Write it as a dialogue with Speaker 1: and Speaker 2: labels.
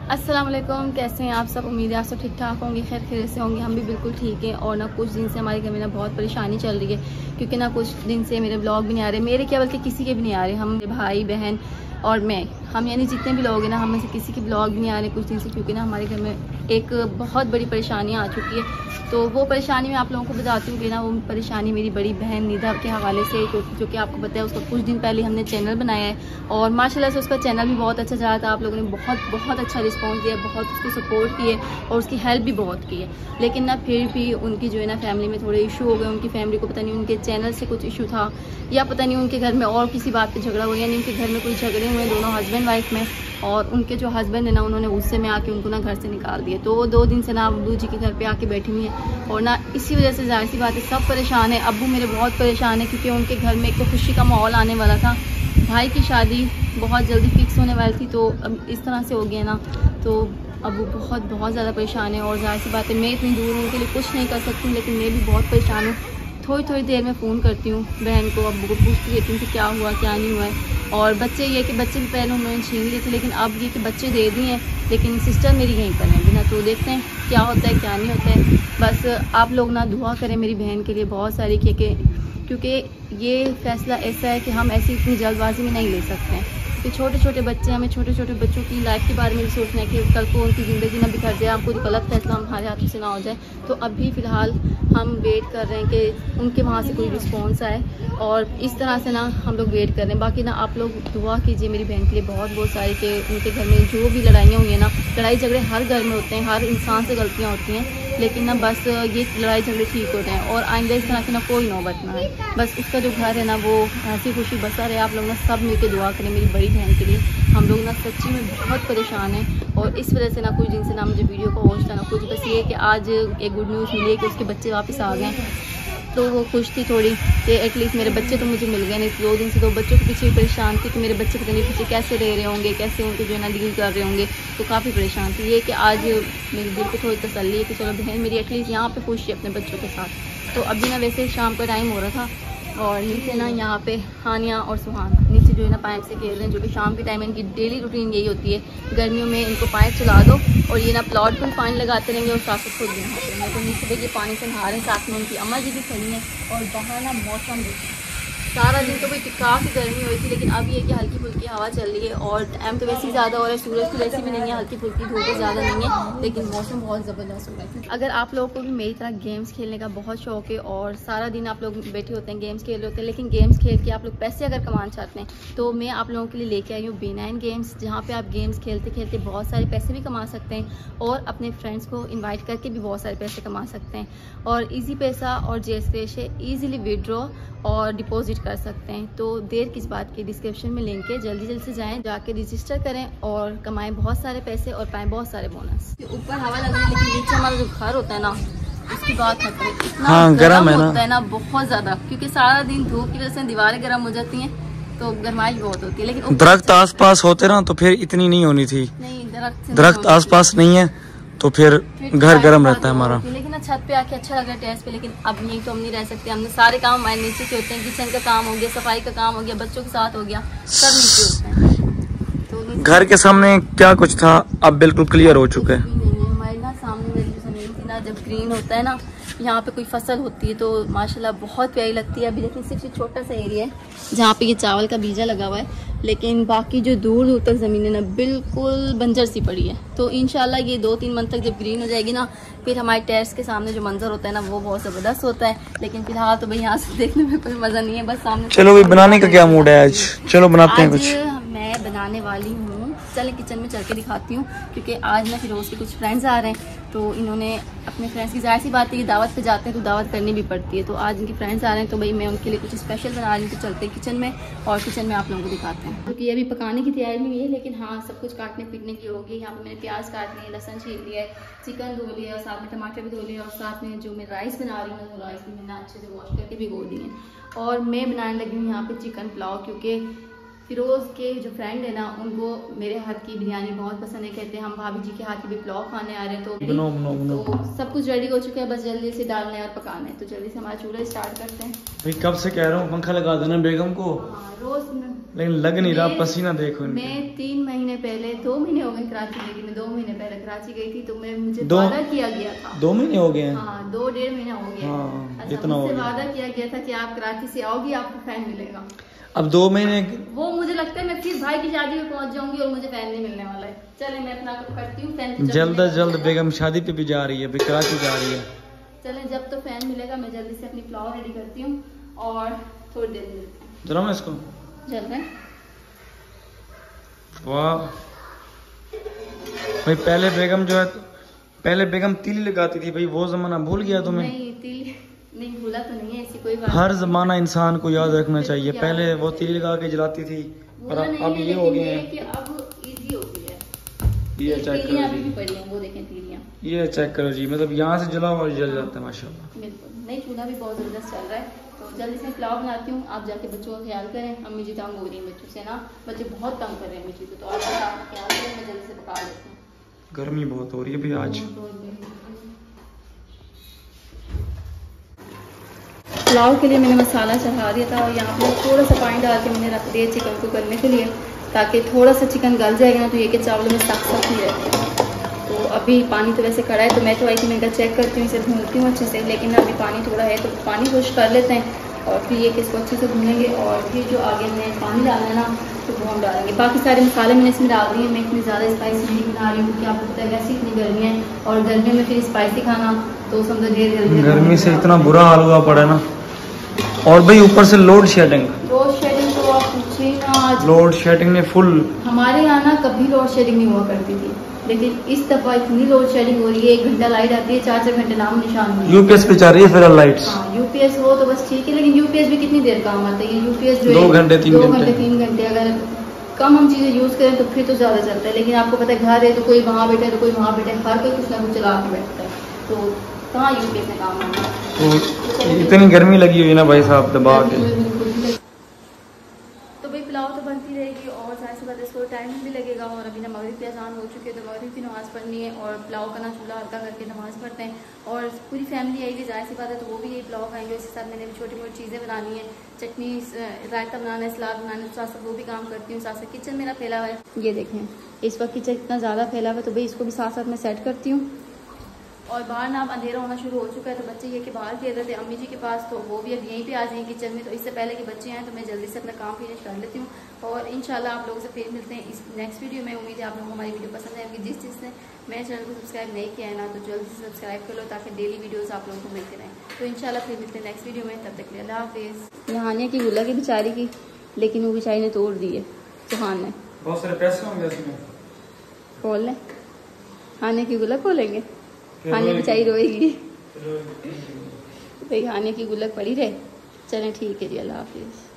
Speaker 1: अस्सलाम वालेकुम, कैसे हैं आप सब। उम्मीद है आप सब ठीक ठाक होंगे, खैर खैर से होंगे। हम भी बिल्कुल ठीक हैं। और ना कुछ दिन से हमारे घर में ना बहुत परेशानी चल रही है, क्योंकि ना कुछ दिन से मेरे ब्लॉग भी नहीं आ रहे, मेरे क्या बल्कि किसी के भी नहीं आ रहे। हम भाई बहन और हम यानी जितने भी लोग हैं ना, हम में से किसी के ब्लॉग भी नहीं आ रहे कुछ दिन से, क्योंकि ना हमारे घर में एक बहुत बड़ी परेशानी आ चुकी है। तो वो परेशानी मैं आप लोगों को बताती हूँ कि ना वो परेशानी मेरी बड़ी बहन निधा के हवाले से, जो कि आपको पता है उसका कुछ दिन पहले हमने चैनल बनाया है और माशाल्लाह से उसका चैनल भी बहुत अच्छा चला था। आप लोगों ने बहुत अच्छा रिस्पॉन्स दिया, बहुत उसको सपोर्ट किए और उसकी हेल्प भी बहुत की है। लेकिन ना फिर भी उनकी जो है ना फैमिली में थोड़े इशू हो गए। उनकी फैमिली को पता नहीं उनके चैनल से कुछ इशू था या पता नहीं उनके घर में और किसी बात पर झगड़ा हुआ, यानी उनके घर में कोई झगड़े हुए दोनों हस्बैंड वाइफ में, और उनके जो हस्बैंड है ना उन्होंने गुस्से में आके उनको ना घर से निकाल दिया। तो वो 2 दिन से ना अब्बू जी के घर पे आके बैठी हुई है और ना इसी वजह से जाहिर सी बात है सब परेशान है। अब्बू मेरे बहुत परेशान है, क्योंकि उनके घर में एक तो खुशी का माहौल आने वाला था, भाई की शादी बहुत जल्दी फिक्स होने वाली थी, तो अब इस तरह से हो गया ना, तो अब्बू बहुत ज़्यादा परेशान है। और जाहिर सी बात है मैं इतनी दूर हूँ, उनके लिए कुछ नहीं कर सकती हूँ, लेकिन मैं भी बहुत परेशान हूँ। थोड़ी देर में फ़ोन करती हूँ बहन को, अब्बू को पूछती रहती हूँ कि क्या हुआ क्या नहीं हुआ है। और बच्चे ये कि बच्चे भी पहले उन्होंने छीन लिए थे, लेकिन अब ये कि बच्चे दे दिए हैं, लेकिन सिस्टर मेरी यहीं पर है बिना। तो देखते हैं क्या होता है क्या नहीं होता है। बस आप लोग ना दुआ करें मेरी बहन के लिए बहुत सारी, क्योंकि ये फ़ैसला ऐसा है कि हम ऐसी इतनी जल्दबाजी में नहीं ले सकते हैं, कि छोटे बच्चे, हमें छोटे बच्चों की लाइफ के बारे में भी सोचना है कि कल को उनकी ज़िंदगी ना बिखर जाए, आपको गलत फैसला हमारे हाथों से ना हो जाए। तो अभी फ़िलहाल हम वेट कर रहे हैं कि उनके वहाँ से कोई रिस्पॉन्स आए, और इस तरह से ना हम लोग वेट कर रहे हैं। बाकी ना आप लोग दुआ कीजिए मेरी बहन के लिए बहुत सारी, कि उनके घर में जो भी लड़ाइयाँ हुई हैं ना, लड़ाई झगड़े हर घर में होते हैं, हर इंसान से गलतियाँ होती हैं, लेकिन ना बस ये लड़ाई झगड़े ठीक हो जाएँ और आइंदा इस तरह से ना कोई नौबत ना है। बस उसका जो घर है ना वो हंसी खुशी बसा रहे। आप लोग ना सब मिलकर दुआ करें मेरी बड़ी बहन के लिए। हम लोग ना सच्ची में बहुत परेशान हैं, और इस वजह से ना कुछ दिन से ना मुझे वीडियो का होश था ना कुछ। बस ये कि आज एक गुड न्यूज़ मिली है कि उसके बच्चे वापस आ गए, तो वो खुश थी थोड़ी कि एटलीस्ट मेरे बच्चे तो मुझे मिल गए। नहीं 2 दिन से 2 बच्चों के पीछे परेशान थी कि मेरे बच्चे पता नहीं पीछे कैसे रह रहे होंगे, कैसे उनको जो है ना डील कर रहे होंगे, तो काफ़ी परेशान थी। ये कि आज मेरे दिल को थोड़ी तसल्ली है कि चलो बहन मेरी एटलीस्ट यहाँ पे खुश है अपने बच्चों के साथ। तो अभी ना वैसे शाम का टाइम हो रहा था, और नीचे ना यहाँ पे हानिया और सुहान नीचे जो है ना पाइप से खेल रहे हैं, जो कि शाम के टाइम इनकी डेली रूटीन यही होती है। गर्मियों में इनको पाइप चला दो और ये ना प्लॉट पर पानी लगाते रहेंगे और साथ खुद भी नहाते हैं। तो नीचे देखिए पानी से नहा रहे हैं, साथ में उनकी अम्मा जी भी खड़ी हैं। और बाहर ना मौसम देखिए, सारा दिन तो कोई काफ़ी गर्मी हुई थी, लेकिन अब ये कि हल्की फुल्की हवा चल रही है, और टाइम तो वैसे ही ज़्यादा हो रहा है, सूरज तो वैसे भी नहीं है, हल्की फुल्की धूप ज़्यादा नहीं है, लेकिन मौसम बहुत ज़बरदस्त हो रहा है। अगर आप लोगों को भी मेरी तरह गेम्स खेलने का बहुत शौक है और सारा दिन आप लोग बैठे होते हैं गेम्स खेल रहे होते हैं, लेकिन गेम्स खेल के आप लोग पैसे अगर कमाना चाहते हैं, तो मैं आप लोगों के लिए लेके आई हूँ B9 गेम्स, जहाँ पे आप गेम्स खेलते खेलते बहुत सारे पैसे भी कमा सकते हैं और अपने फ्रेंड्स को इन्वाइट करके भी बहुत सारे पैसे कमा सकते हैं। और ईजी पैसा और JS से ईजिली विड्रॉ और डिपॉजिट कर सकते हैं। तो देर किस बात की, डिस्क्रिप्शन में लिंक है, जल्दी से जाएं, जाके रजिस्टर करें और कमाएं बहुत सारे पैसे और पाएं बहुत सारे बोनस। ऊपर हवा लग रही है, लेकिन नीचे हमारा जो घर होता है ना उसकी बात है, इतना गर्म होता है ना बहुत ज्यादा, क्योंकि सारा दिन धूप की वजह से दीवारें गर्म हो जाती हैं, तो गर्माइश बहुत होती है। लेकिन
Speaker 2: दरख्त आसपास होते ना तो फिर इतनी नहीं होनी थी।
Speaker 1: नहीं,
Speaker 2: दरख्त आसपास नहीं है तो फिर घर गर्म रहता है हमारा।
Speaker 1: लेकिन ना छत पे आके अच्छा लग रहा है टेरेस पे, लेकिन अब यही तो हम नहीं रह सकते। हमने सारे काम हमारे नीचे के होते हैं, किचन का काम हो गया, सफाई का काम हो गया, बच्चों के साथ हो गया, सब नीचे होते हैं। तो
Speaker 2: घर के सामने क्या कुछ था अब बिल्कुल क्लियर हो चुका है।
Speaker 1: हमारे ना सामने वाली जो जमीन थी ना, जब ग्रीन होता है ना, यहाँ पे कोई फसल होती है तो माशाल्लाह बहुत प्यारी लगती है। अभी देखिए सिर्फ एक छोटा सा एरिया है जहाँ पे ये चावल का बीजा लगा हुआ है, लेकिन बाकी जो दूर दूर तक ज़मीन है ना बिल्कुल बंजर सी पड़ी है। तो इंशाल्लाह ये 2-3 मंथ तक जब ग्रीन हो जाएगी ना, फिर हमारे टेरेस के सामने जो मंजर होता है ना वो बहुत ज़बरदस्त होता है। लेकिन फिलहाल तो भाई यहाँ से देखने में कोई मज़ा नहीं है, बस सामने।
Speaker 2: चलो भाई बनाने का क्या मूड है आज, चलो बनाते हैं कुछ।
Speaker 1: मैं बनाने वाली हूँ, चले किचन में चल के दिखाती हूँ, क्योंकि आज ना फिरोज़ के कुछ फ्रेंड्स आ रहे हैं, तो इन्होंने अपने फ्रेंड्स की जाहिर सी बात है कि दावत पे जाते हैं तो दावत करनी भी पड़ती है। तो आज इनके फ्रेंड्स आ रहे हैं, तो भाई मैं उनके लिए कुछ स्पेशल बना रही हूँ। तो चलते हैं किचन में और किचन में आप लोगों को दिखाते हैं, क्योंकि अभी पकाने की तैयारी नहीं है, लेकिन हाँ सब कुछ काटने पीटने की होगी। यहाँ पे मैंने प्याज काट लिए, लहसुन छील लिया है, चिकन धो लिया, साथ में टमाटर भी धो लिया, और साथ में जो मैं राइस बना रही हूँ वो राइस भी मैंने अच्छे से वॉश करके भिगो दिए। और मैं बनाने लगी हूँ यहाँ पे चिकन पुलाव, क्योंकि फिरोज़ के जो फ्रेंड है ना उनको मेरे हाथ की बिरयानी बहुत पसंद है, कहते हैं हम भाभी जी के हाथ की भी पुलाव खाने आ रहे हैं। तो तो सब कुछ रेडी हो चुका है, बस जल्दी से डालना है और पकाना है। तो जल्दी से हमारा चूल्हा स्टार्ट करते हैं।
Speaker 2: भाई कब से कह रहा हूँ पंखा लगा देना बेगम को।
Speaker 1: हाँ, रोज
Speaker 2: लेकिन लग नहीं रहा, पसीना देखो।
Speaker 1: मैं 3 महीने पहले, 2 महीने हो गए कराची गई थी, मैं 2 महीने पहले कराची गई थी, तो मैं मुझे वादा किया गया था।
Speaker 2: 2 महीने हो गए हैं?
Speaker 1: हाँ 2-1.5 महीना हो गया।
Speaker 2: हाँ,
Speaker 1: अच्छा,
Speaker 2: इतना हो
Speaker 1: मुझसे
Speaker 2: गया।
Speaker 1: वादा किया गया था कि आप कराची से आओगी, आपको फैन मिलेगा।
Speaker 2: अब 2 महीने
Speaker 1: वो मुझे लगता है मैं फिर भाई की शादी में पहुंच जाऊंगी और मुझे फैन नहीं मिलने वाला है। चले मैं अपना करती हूँ फैन।
Speaker 2: जल्द से जल्द बेगम शादी पे भी जा रही है, अभी कराची जा रही है।
Speaker 1: चले जब तो फैन मिलेगा मैं जल्दी से अपनी पुलाव रेडी करती हूँ और थोड़ी देर में
Speaker 2: जरा मैं इसको
Speaker 1: चल रहे।
Speaker 2: वाह भाई, पहले बेगम जो है, पहले बेगम तीली लगाती थी भाई, वो जमाना भूल गया तुम्हें?
Speaker 1: नहीं तीली नहीं भूला तो नहीं है, ऐसी कोई बात।
Speaker 2: हर जमाना इंसान को याद रखना चाहिए। पहले वो तीली लगा के जलाती थी और अब ये हो गए हैं
Speaker 1: कि अब इजी होती है।
Speaker 2: ये चेक करो जी,
Speaker 1: पड़ी हैं वो देखें तीलियां,
Speaker 2: ये चेक करो जी, मतलब यहाँ से जला हुआ जल जाता है माशाल्लाह।
Speaker 1: बिल्कुल नहीं, चूल्हा भी बहुत जबरदस्त चल रहा है। तो जल्दी से पुलाव बनाती हूँ, आप जाके बच्चों का ख्याल करें। अम्मी जी तंग हो रही है बच्चों से ना, बच्चे बहुत तंग कर रहे हैं बच्चों को, तो आप ख्याल करें, मैं जल्दी से पका लेती हूँ।
Speaker 2: गर्मी बहुत हो रही है भाई आज।
Speaker 1: पुलाव के लिए मैंने मसाला चढ़ा दिया था और यहाँ पे थोड़ा सा पानी डाल के मैंने रख दिया चिकन को गलने के लिए, ताकि थोड़ा सा चिकन गल जाएगा ना तो ये कि चावलों में सख्त सख्त नहीं रहती है। तो अभी पानी तो वैसे खड़ा है, तो मैं तो आई थी, मैं चेक करती हूँ, इसे भूनती हूँ अच्छे से, लेकिन अभी पानी थोड़ा है तो पानी खुश कर लेते हैं और फिर ये कि इसको अच्छे से भूनेंगे और फिर जो आगे में पानी डालना है ना तो वो हम डालेंगे। बाकी सारे मसाले मैंने इसमें डाल दिए। मैं इतनी ज़्यादा स्पाइसी नहीं बना रही हूँ क्योंकि आपको पता है वैसे इतनी गर्मी है और गर्मी में फिर स्पाइसी खाना तो समझो ढेर जल्दी
Speaker 2: गर्मी से इतना बुरा हाल हुआ पड़ा है ना। और भाई ऊपर से लोड शेडिंग
Speaker 1: तो आप पूछिए ना, आज
Speaker 2: लोड शेडिंग ने फुल।
Speaker 1: हमारे यहाँ ना कभी लोड शेडिंग नहीं हुआ करती थी, लेकिन इस दफा इतनी लोड शेडिंग हो रही है। 1 घंटा लाइट आती है, 4-4 घंटे नाम निशान नहीं।
Speaker 2: यूपीएस पे चल रही है फिर लाइट्स।
Speaker 1: हाँ यूपीएस हो तो बस ठीक है, लेकिन यूपीएस भी कितनी देर काम आता है? यूपीएस जो
Speaker 2: 2 घंटे
Speaker 1: 3 घंटे अगर कम हम चीजें यूज करें तो फिर तो ज्यादा चलता है। लेकिन आपको पता है घर है तो कोई वहाँ बैठे तो कोई वहाँ बैठे, हर कोई कुछ ना कुछ चला के बैठता है, तो कहाँ यूपीएस में काम आना।
Speaker 2: तो इतनी गर्मी लगी हुई है ना भाई साहब दबा के।
Speaker 1: तो भाई पुलाव तो बनती रहेगी और साथ ही साथ इसको टाइम भी लगेगा। और अभी ना मगरिब की अज़ान हो चुकी है, तो मगरिब की नमाज़ पढ़नी है और पुलाव का ना चूल्हा हल्का करके नमाज़ पढ़ते हैं। और पूरी फैमिली आएगी, जाहिर सी बात है, तो वो भी यही पुलाव खाएंगे। इसके साथ मैंने भी छोटी मोटी चीज़ें बनानी है, चटनी, रायता बनाना है, सलाद बनाना है, साथ साथ वो भी काम करती हूँ। साथ साथ किचन मेरा फैला हुआ है, ये देखें इस वक्त किचन इतना ज़्यादा फैला हुआ है, तो भाई इसको भी साथ साथ मैं सेट करती हूँ। और बाहर ना अब अंधेरा होना शुरू हो चुका है, तो बच्चे ये कि बाहर खेल रहे थे अम्मी जी के पास, तो वो भी अब यहीं पे आ जाएंगे किचन में। तो इससे पहले कि बच्चे आएँ तो मैं जल्दी से अपना काम फिनिश कर लेती हूँ और इंशाल्लाह आप लोगों से फिर मिलते हैं इस नेक्स्ट वीडियो में। उम्मीद है आप लोगों को हमारी वीडियो पसंद आएगी। जिसने मेरे चैनल को सब्सक्राइब नहीं किया है ना, तो जल्दी से सब्सक्राइब कर लो ताकि डेली वीडियोज़ आप लोगों को मिलते रहें। तो इंशाल्लाह फिर मिलते हैं नेक्स्ट वीडियो में, तब तक के लिए अल्लाह हाफिज़। नहाने की गुल्ला की बेचारी की, लेकिन वो बेचारी ने तोड़ दी है सुहान ने।
Speaker 2: बहुत सारे पैसे होंगे इसमें,
Speaker 1: खोल लें खाने की गुल्ला, खोलेंगे खाने बेचारी रोएगी भाई, खाने की गुल्लक पड़ी रहे। चलें ठीक है जी, अल्लाह हाफिज़।